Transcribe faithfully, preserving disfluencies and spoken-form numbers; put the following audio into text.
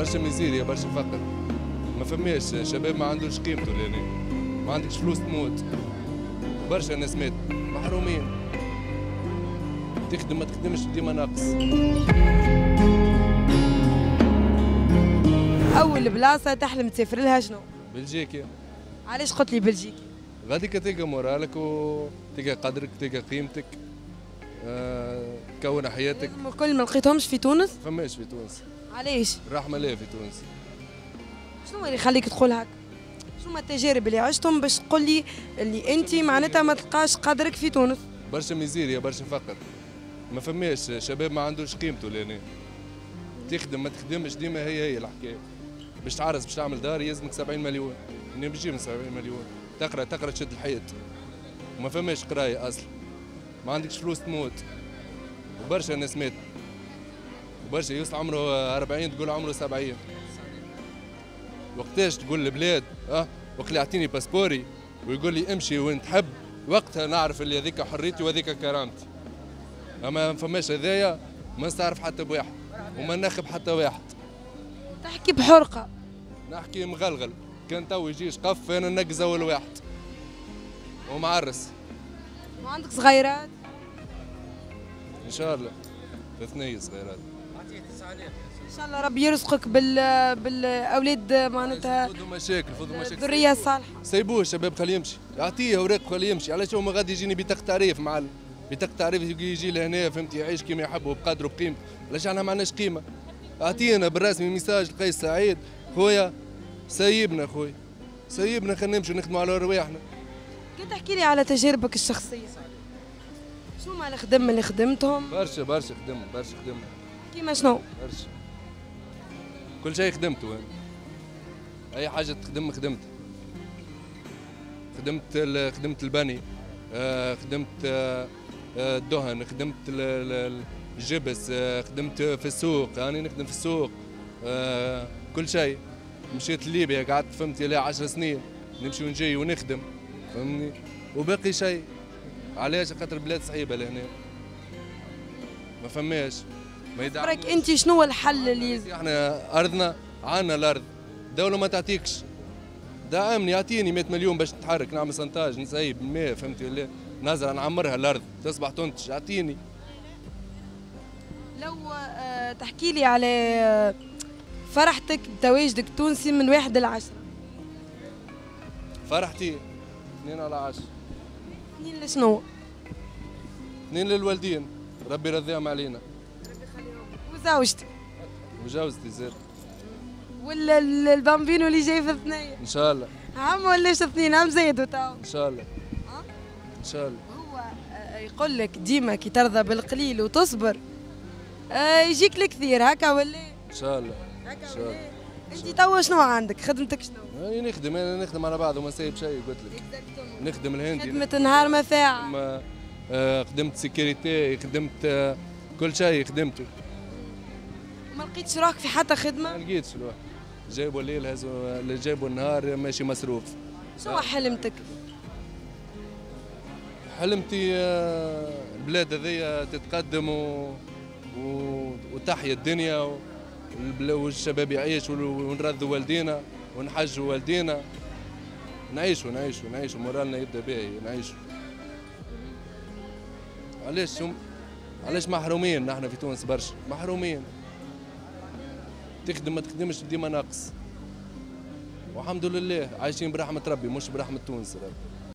برشا ميزيريا برشا فقر، ما فماش شباب ما عندوش قيمته لهنا، ما عندكش فلوس تموت، برشا ناس مات محرومين، تخدم ما تخدمش ديما ناقص. أول بلاصة تحلم تسافر لها شنو؟ بلجيكا. علاش قلت لي بلجيكا؟ غاديك تلقى مورالك وتلقى قدرك تلقى قيمتك، أه... تكون حياتك. الكل ما لقيتهمش في تونس؟ فماش في تونس. علاش؟ رحمة الله في تونس. شنو اللي يخليك تقول هكا؟ شنو هما التجارب اللي عشتهم باش تقول لي اللي انت معناتها ما تلقاش قدرك في تونس؟ برشا ميزيريا برشا فقر، ما فماش شباب ما عندوش قيمته لهنا، تخدم ما تخدمش ديما هي هي الحكايه. باش تعرس باش تعمل دار يلزمك سبعين مليون، منين بيجي من سبعين مليون؟ تقرا تقرا تشد الحيط، وما فماش قرايه اصلا، ما عندكش فلوس تموت، وبرشا ناس مات، وبرشا يوصل عمره أربعين تقول عمره سبعين. وقتاش تقول البلاد اه وقت اللي يعطيني باسبوري ويقول لي امشي وين تحب، وقتها نعرف اللي هذيك حريتي وهذيك كرامتي. اما ما فماش هذايا ما نستعرف حتى بواحد وما ناخب حتى واحد. تحكي بحرقه. نحكي مغلغل، كان تو يجي شقف انا ننقز اول واحد ومعرس. وعندك صغيرات؟ ان شاء الله اثنين صغيرات. ان شاء الله ربي يرزقك بال بالاولاد معناتها فضوا مشاكل فضوا مشاكل الذريه الصالحه. سيبوه الشباب خليه يمشي، يعطيه اوراق خليه يمشي، علاش هو ما غادي يجيني بطاقه تعريف معلم، بطاقه تعريف يجي لهنا فهمت يعيش كيما يحب وبقدره بقيمته، علاش احنا ما عندناش قيمه؟ اعطينا بالرسمي ميساج لقيس سعيد خويا سيبنا خويا سيبنا خلينا نمشي نخدموا على رواحنا. كي تحكي لي على تجاربك الشخصيه شنو ما الخدم اللي خدمتهم؟ برشا برشا خدم برشا خدم. كيما شنو؟ برشا كل شيء خدمته انا، اي حاجه تخدم خدمت خدمت خدمت البني، خدمت الدهن، خدمت الجبس، خدمت في السوق، راني يعني نخدم في السوق، كل شيء. مشيت لليبيا قعدت فهمتي لها عشر سنين نمشي ونجي ونخدم فهمني، وباقي شيء. علاش؟ خاطر البلاد صعيبه لهنا ما فماش ما يدعموش. برك انت شنو هو الحل اللي احنا ارضنا عندنا الارض، الدوله ما تعطيكش. دعمني يعطيني مئة مليون باش نتحرك نعمل سنتاج نسيب الماء فهمتي ولا نزرع نعمرها الارض تصبح تنتج، اعطيني. لو آه تحكي لي على آه فرحتك بتواجدك تونسي من واحد لعشرة. فرحتي اثنين على عشرة. اثنين لشنو؟ اثنين للوالدين ربي يرضيهم علينا. ربي يخليهم. وزوجتي؟ وجوزتي زاد. والبامبينو اللي جاي في الثنية؟ ان شاء الله. عم ولاش اثنين عم زيدوا تو؟ ان شاء الله. أه؟ ان شاء الله. هو يقول لك ديما كي ترضى بالقليل وتصبر آه يجيك الكثير هكا ولا؟ ان شاء الله. هكا ان شاء الله. انت توا شنو عندك؟ خدمتك شنو؟ انا نخدم انا نخدم على بعض وما سايب شيء قلت لك. نخدم الهندي. خدمة نهار ما ساعة. آه خدمت سيكوريتي، خدمت آه كل شيء خدمته. وما لقيتش روحك في حتى خدمة؟ ما لقيتش الواحد. جايبوا الليل هزوا اللي جايبوا النهار ماشي مصروف. شنو حلمتك؟ حلمتي آه البلاد هذيا تتقدم و... و... وتحيا الدنيا و... والشباب يعيش ونرضوا والدينا ونحجوا والدينا، نعيشوا نعيشوا نعيشوا مورالنا يبدا باهي نعيشوا. علاش هم علاش محرومين نحن في تونس برشا محرومين، تخدم ما تخدمش ديما ناقص، والحمد لله عايشين برحمة ربي مش برحمة تونس ربي.